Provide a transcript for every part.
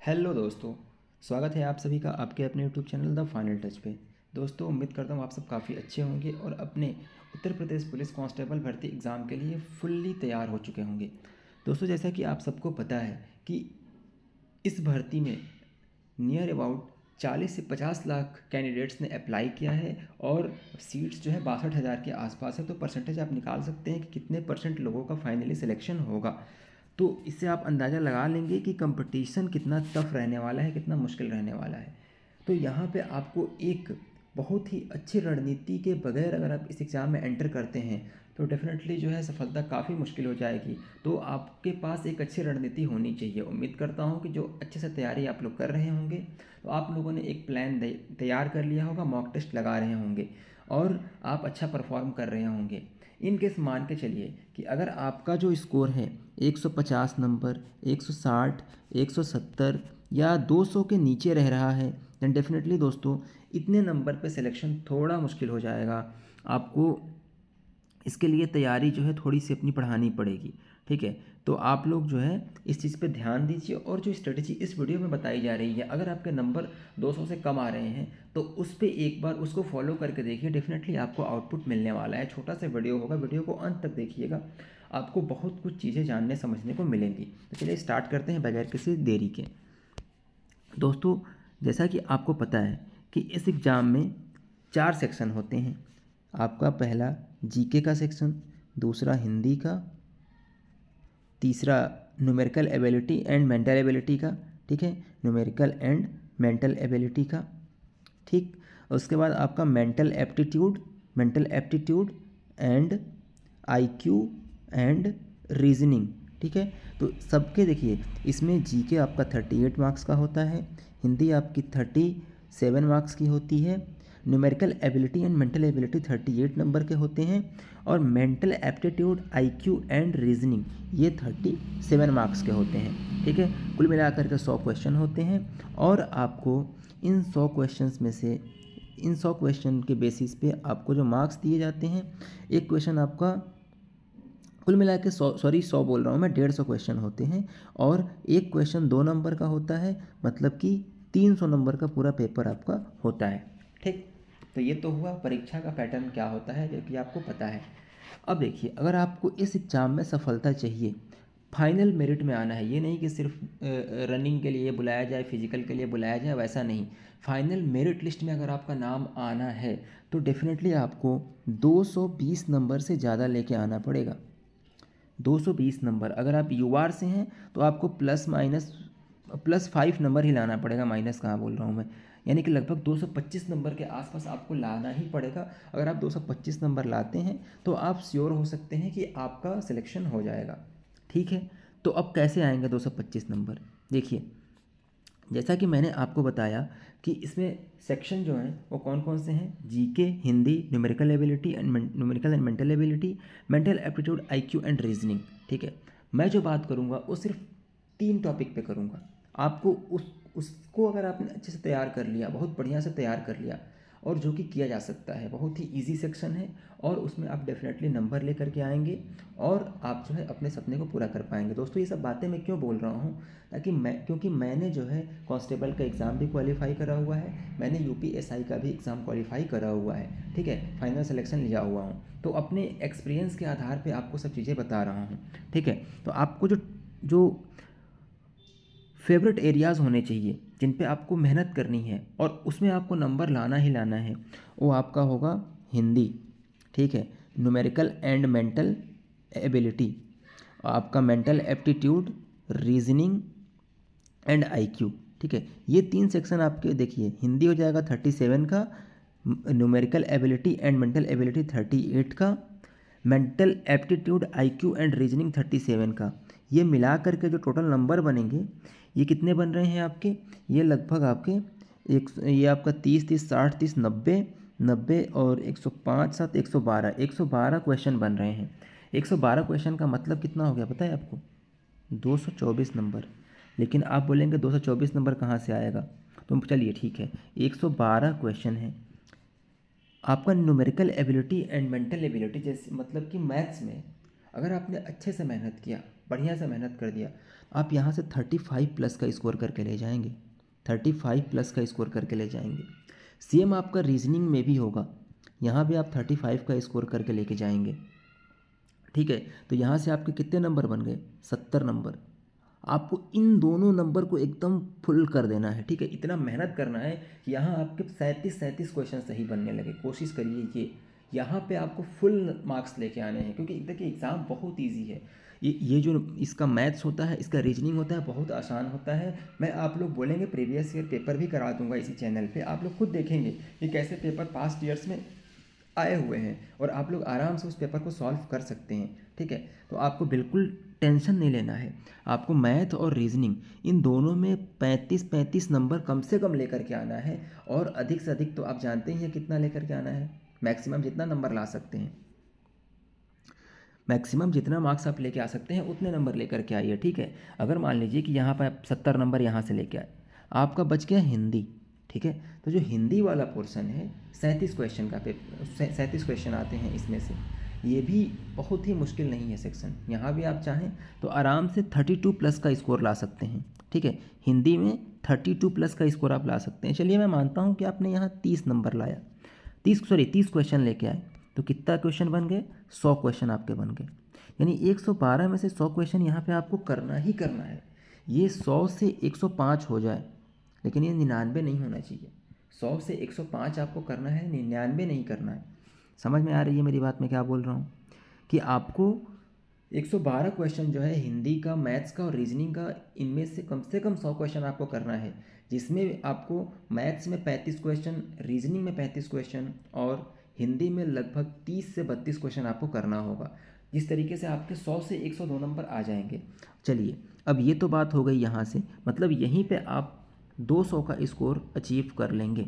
Hello दोस्तों। स्वागत है आप सभी का आपके अपने YouTube channel the final touch पे। दोस्तों उम्मीद करता हूँ आप सब काफ़ी अच्छे होंगे और अपने उत्तर प्रदेश पुलिस कांस्टेबल भर्ती एग्ज़ाम के लिए फुल्ली तैयार हो चुके होंगे। दोस्तों जैसा कि आप सबको पता है कि इस भर्ती में नियर अबाउट 40 से 50 लाख कैंडिडेट्स ने अप्लाई किया है और सीट्स जो है 62,000 के आसपास है। तो परसेंटेज आप निकाल सकते हैं कि कितने परसेंट लोगों का फाइनली सिलेक्शन होगा। तो इससे आप अंदाज़ा लगा लेंगे कि कंपटीशन कितना टफ रहने वाला है, कितना मुश्किल रहने वाला है। तो यहाँ पे आपको एक बहुत ही अच्छी रणनीति के बगैर अगर आप इस एग्ज़ाम में एंटर करते हैं तो डेफिनेटली जो है सफलता काफ़ी मुश्किल हो जाएगी। तो आपके पास एक अच्छी रणनीति होनी चाहिए। उम्मीद करता हूँ कि जो अच्छे से तैयारी आप लोग कर रहे होंगे तो आप लोगों ने एक प्लान तैयार कर लिया होगा, मॉक टेस्ट लगा रहे होंगे और आप अच्छा परफॉर्म कर रहे होंगे। इन केस मान के चलिए कि अगर आपका जो स्कोर है 150 नंबर, 160, 170 या 200 के नीचे रह रहा है दैन डेफिनेटली दोस्तों इतने नंबर पे सिलेक्शन थोड़ा मुश्किल हो जाएगा। आपको इसके लिए तैयारी जो है थोड़ी सी अपनी बढ़ानी पड़ेगी। ठीक है, तो आप लोग जो है इस चीज़ पे ध्यान दीजिए और जो स्ट्रेटजी इस वीडियो में बताई जा रही है, अगर आपके नंबर 200 से कम आ रहे हैं तो उस पर एक बार उसको फॉलो करके देखिए, डेफिनेटली आपको आउटपुट मिलने वाला है। छोटा सा वीडियो होगा, वीडियो को अंत तक देखिएगा, आपको बहुत कुछ चीज़ें जानने समझने को मिलेंगी। तो चलिए स्टार्ट करते हैं बगैर किसी देरी के। दोस्तों जैसा कि आपको पता है कि इस एग्ज़ाम में 4 सेक्शन होते हैं। आपका पहला जीके का सेक्शन, दूसरा हिंदी का, तीसरा numerical ability and mental ability का, ठीक है, न्यूमेरिकल एंड मेंटल एबिलिटी का, ठीक। उसके बाद आपका mental aptitude and IQ and reasoning, ठीक है। तो सबके देखिए इसमें जीके आपका 38 मार्क्स का होता है, हिंदी आपकी 37 मार्क्स की होती है, numerical ability and mental ability 38 number के होते हैं और mental aptitude, IQ and reasoning ये 37 मार्क्स के होते हैं, ठीक है। कुल मिलाकर के 100 क्वेश्चन होते हैं और आपको इन 100 क्वेश्चंस में से इन 100 क्वेश्चन के बेसिस पे आपको जो मार्क्स दिए जाते हैं, एक क्वेश्चन आपका कुल मिला के 100 बोल रहा हूँ मैं, 150 क्वेश्चन होते हैं और एक क्वेश्चन 2 नंबर का होता है, मतलब कि 300 नंबर का पूरा पेपर आपका होता है, ठीक। तो ये तो हुआ परीक्षा का पैटर्न क्या होता है जो कि आपको पता है। अब देखिए अगर आपको इस एग्ज़ाम में सफलता चाहिए, फाइनल मेरिट में आना है, ये नहीं कि सिर्फ रनिंग के लिए बुलाया जाए, फिजिकल के लिए बुलाया जाए, वैसा नहीं। फाइनल मेरिट लिस्ट में अगर आपका नाम आना है तो डेफिनेटली आपको 220 नंबर से ज़्यादा लेके आना पड़ेगा। 220 नंबर। अगर आप यूआर से हैं तो आपको +5 नंबर ही लाना पड़ेगा, माइनस कहाँ बोल रहा हूँ मैं, यानी कि लगभग 225 नंबर के आसपास आपको लाना ही पड़ेगा। अगर आप 225 नंबर लाते हैं तो आप श्योर हो सकते हैं कि आपका सिलेक्शन हो जाएगा, ठीक है। तो अब कैसे आएंगे 225 नंबर? देखिए जैसा कि मैंने आपको बताया कि इसमें सेक्शन जो हैं वो कौन कौन से हैं, GK, Hindi, numerical and mental ability, mental aptitude, IQ and reasoning, ठीक है। मैं जो बात करूँगा वो सिर्फ 3 टॉपिक पे करूँगा। आपको उसको अगर आपने अच्छे से तैयार कर लिया, बहुत बढ़िया से तैयार कर लिया, और जो कि किया जा सकता है, बहुत ही इजी सेक्शन है और उसमें आप डेफिनेटली नंबर लेकर के आएंगे और आप जो है अपने सपने को पूरा कर पाएंगे। दोस्तों ये सब बातें मैं क्यों बोल रहा हूँ, क्योंकि मैंने जो है कांस्टेबल का एग्ज़ाम भी क्वालिफाई करा हुआ है, मैंने यूपीएसआई का भी एग्ज़ाम क्वालिफाई करा हुआ है, ठीक है, फाइनल सिलेक्शन लिया हुआ हूँ। तो अपने एक्सपीरियंस के आधार पर आपको सब चीज़ें बता रहा हूँ, ठीक है। तो आपको जो फेवरेट एरियाज़ होने चाहिए जिन पे आपको मेहनत करनी है और उसमें आपको नंबर लाना ही लाना है, वो आपका होगा हिंदी, ठीक है, न्यूमेरिकल एंड मेंटल एबिलिटी, आपका mental aptitude, reasoning and IQ, ठीक है। ये 3 सेक्शन आपके देखिए, हिंदी हो जाएगा 37 का, numerical ability and mental ability 38 का, mental aptitude, IQ and reasoning 37 का। ये मिला करके जो टोटल नंबर बनेंगे ये कितने बन रहे हैं आपके, ये लगभग आपके ये आपका 30 30 60 30 90 90 और 105 7 112 क्वेश्चन बन रहे हैं। 112 क्वेश्चन का मतलब कितना हो गया पता है आपको, 224 नंबर। लेकिन आप बोलेंगे 224 नंबर कहाँ से आएगा, तो चलिए ठीक है, 112 क्वेश्चन है। आपका numerical ability and mental ability, जैसे मतलब कि मैथ्स में अगर आपने अच्छे से मेहनत किया, बढ़िया से मेहनत कर दिया, आप यहाँ से 35 प्लस का स्कोर करके ले जाएंगे, 35 प्लस का स्कोर करके ले जाएंगे। सेम आपका रीजनिंग में भी होगा, यहाँ भी आप 35 का स्कोर करके लेके जाएंगे, ठीक है। तो यहाँ से आपके कितने नंबर बन गए, 70 नंबर। आपको इन दोनों नंबर को एकदम फुल कर देना है, ठीक है। इतना मेहनत करना है कि यहाँ आपके 37 क्वेश्चन सही बनने लगे। कोशिश करिए कि यहाँ पे आपको फुल मार्क्स लेके आने हैं, क्योंकि देखिए एग्ज़ाम बहुत इजी है। ये जो इसका मैथ्स होता है, इसका रीजनिंग होता है, बहुत आसान होता है। मैं आप लोग बोलेंगे प्रीवियस ईयर पेपर भी करा दूंगा इसी चैनल पे, आप लोग खुद देखेंगे कि कैसे पेपर पास्ट ईयर्स में आए हुए हैं और आप लोग आराम से उस पेपर को सॉल्व कर सकते हैं, ठीक है। तो आपको बिल्कुल टेंशन नहीं लेना है। आपको मैथ और रीजनिंग इन दोनों में 35 नंबर कम से कम लेकर के आना है, और अधिक से अधिक तो आप जानते ही हैं कितना लेकर के आना है, मैक्सिमम जितना नंबर ला सकते हैं, मैक्सिमम जितना मार्क्स आप लेके आ सकते हैं उतने नंबर लेकर के आइए, ठीक है। अगर मान लीजिए कि यहाँ पर आप 70 नंबर यहाँ से लेके आए, आपका बच गया हिंदी, ठीक है। तो जो हिंदी वाला पोर्शन है 37 क्वेश्चन का 37 क्वेश्चन आते हैं इसमें से, ये भी बहुत ही मुश्किल नहीं है सेक्शन। यहाँ भी आप चाहें तो आराम से 32 प्लस का स्कोर ला सकते हैं, ठीक है। हिंदी में 32 प्लस का स्कोर आप ला सकते हैं। चलिए मैं मानता हूँ कि आपने यहाँ 30 नंबर लाया, 30 क्वेश्चन लेके आए, तो कितना क्वेश्चन बन गए, 100 क्वेश्चन आपके बन गए। यानी 112 में से 100 क्वेश्चन यहाँ पे आपको करना ही करना है। ये 100 से 105 हो जाए, लेकिन ये 99 नहीं होना चाहिए। 100 से 105 आपको करना है, 99 नहीं करना है। समझ में आ रही है मेरी बात, मैं क्या बोल रहा हूँ, कि आपको 112 क्वेश्चन जो है हिंदी का, मैथ्स का और रीजनिंग का, इनमें से कम 100 क्वेश्चन आपको करना है, जिसमें आपको मैथ्स में 35 क्वेश्चन, रीजनिंग में 35 क्वेश्चन और हिंदी में लगभग 30 से 32 क्वेश्चन आपको करना होगा। जिस तरीके से आपके 100 से 102 नंबर आ जाएंगे। चलिए अब ये तो बात हो गई यहाँ से, मतलब यहीं पे आप 200 का स्कोर अचीव कर लेंगे,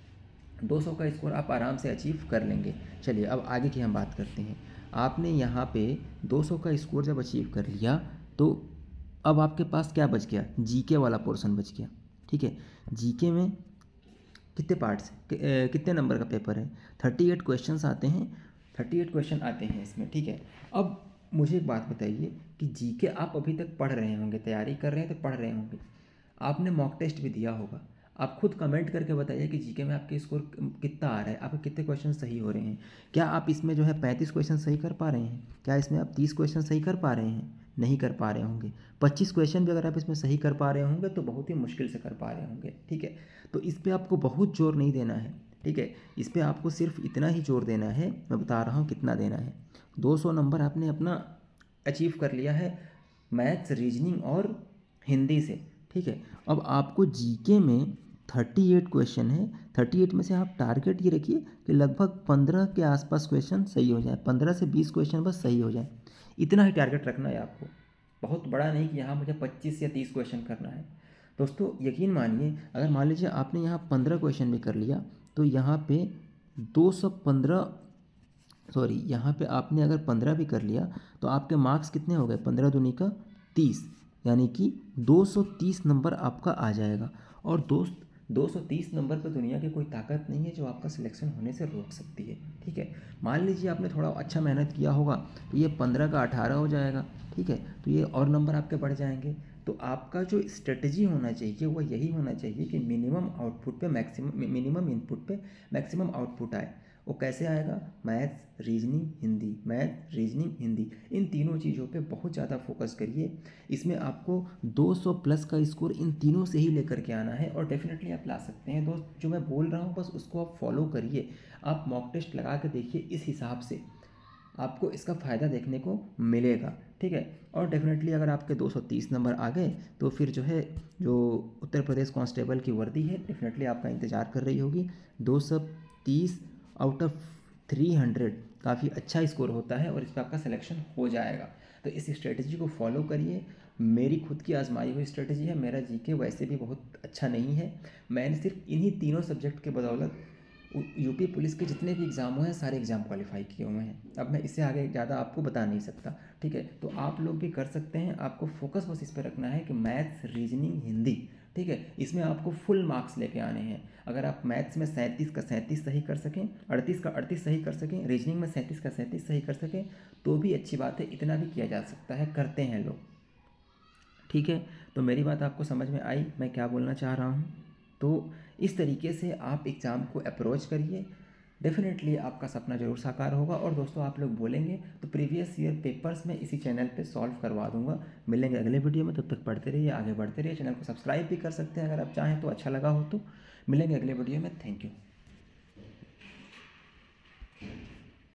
200 का स्कोर आप आराम से अचीव कर लेंगे। चलिए अब आगे की हम बात करते हैं। आपने यहाँ पे 200 का स्कोर जब अचीव कर लिया, तो अब आपके पास क्या बच गया, जीके वाला पोर्शन बच गया, ठीक है। जीके में कितने पार्ट्स, कितने नंबर का पेपर है, 38 क्वेश्चंस आते हैं, 38 क्वेश्चन आते हैं इसमें, ठीक है। अब मुझे एक बात बताइए कि जीके आप अभी तक पढ़ रहे होंगे, तैयारी कर रहे हैं तो पढ़ रहे होंगे, आपने मॉक टेस्ट भी दिया होगा। आप खुद कमेंट करके बताइए कि जीके में आपके स्कोर कितना आ रहा है, आपके कितने क्वेश्चन सही हो रहे हैं। क्या आप इसमें जो है 35 क्वेश्चन सही कर पा रहे हैं, क्या इसमें आप 30 क्वेश्चन सही कर पा रहे हैं, नहीं कर पा रहे होंगे। 25 क्वेश्चन भी अगर आप इसमें सही कर पा रहे होंगे तो बहुत ही मुश्किल से कर पा रहे होंगे, ठीक है। तो इस पर आपको बहुत जोर नहीं देना है, ठीक है। इस पर आपको सिर्फ इतना ही जोर देना है, मैं बता रहा हूँ कितना देना है। 200 नंबर आपने अपना अचीव कर लिया है मैथ्स, रीजनिंग और हिंदी से, ठीक है। अब आपको जीके में 38 क्वेश्चन है, 38 में से आप टारगेट ये रखिए कि लगभग 15 के आसपास क्वेश्चन सही हो जाए, 15 से 20 क्वेश्चन बस सही हो जाए, इतना ही टारगेट रखना है आपको। बहुत बड़ा नहीं कि यहाँ मुझे 25 या 30 क्वेश्चन करना है। दोस्तों यकीन मानिए, अगर मान लीजिए आपने यहाँ 15 क्वेश्चन भी कर लिया, तो यहाँ पे 215, सॉरी यहाँ पे आपने अगर 15 भी कर लिया तो आपके मार्क्स कितने हो गए, 15 दूनी का 30, यानी कि 230 नंबर आपका आ जाएगा। और दोस्त 230 नंबर पर दुनिया की कोई ताकत नहीं है जो आपका सिलेक्शन होने से रोक सकती है, ठीक है। मान लीजिए आपने थोड़ा अच्छा मेहनत किया होगा तो ये 15 का 18 हो जाएगा, ठीक है। तो ये और नंबर आपके बढ़ जाएंगे। तो आपका जो स्ट्रेटजी होना चाहिए वो यही होना चाहिए कि मिनिमम आउटपुट पे मैक्सिमम, मिनिमम इनपुट पे मैक्सिमम आउटपुट आए। वो कैसे आएगा, maths, reasoning, Hindi, math, reasoning, Hindi, इन तीनों चीज़ों पे बहुत ज़्यादा फोकस करिए। इसमें आपको 200 प्लस का स्कोर इन तीनों से ही लेकर के आना है, और डेफिनेटली आप ला सकते हैं। दोस्त जो मैं बोल रहा हूँ बस उसको आप फॉलो करिए, आप मॉक टेस्ट लगा के देखिए, इस हिसाब से आपको इसका फ़ायदा देखने को मिलेगा, ठीक है। और डेफिनेटली अगर आपके 230 नंबर आ गए तो फिर जो है, जो उत्तर प्रदेश कांस्टेबल की वर्दी है डेफिनेटली आपका इंतज़ार कर रही होगी। 230 आउट ऑफ 300 काफ़ी अच्छा स्कोर होता है और इस पर आपका सिलेक्शन हो जाएगा। तो इस स्ट्रेटजी को फॉलो करिए। मेरी खुद की आजमाई हुई स्ट्रेटजी है। मेरा जीके वैसे भी बहुत अच्छा नहीं है, मैंने सिर्फ इन्हीं तीनों सब्जेक्ट के बदौलत यूपी पुलिस के जितने भी एग्ज़ाम हुए हैं सारे एग्ज़ाम क्वालिफाई किए हुए हैं। अब मैं इससे आगे ज़्यादा आपको बता नहीं सकता, ठीक है। तो आप लोग भी कर सकते हैं। आपको फोकस बस इस पर रखना है कि मैथ्स, रीजनिंग, हिंदी, ठीक है, इसमें आपको फुल मार्क्स लेके आने हैं। अगर आप मैथ्स में 37 का 37 सही कर सकें, 38 का 38 सही कर सकें, रीजनिंग में 37 का 37 सही कर सकें तो भी अच्छी बात है, इतना भी किया जा सकता है, करते हैं लोग। ठीक है, तो मेरी बात आपको समझ में आई मैं क्या बोलना चाह रहा हूँ। तो इस तरीके से आप एग्ज़ाम को अप्रोच करिए, डेफिनेटली आपका सपना ज़रूर साकार होगा। और दोस्तों आप लोग बोलेंगे तो प्रीवियस ईयर पेपर्स मैं इसी चैनल पे सॉल्व करवा दूंगा। मिलेंगे अगले वीडियो में, तब तक पढ़ते रहिए, आगे बढ़ते रहिए। चैनल को सब्सक्राइब भी कर सकते हैं अगर आप चाहें तो, अच्छा लगा हो तो। मिलेंगे अगले वीडियो में, थैंक यू।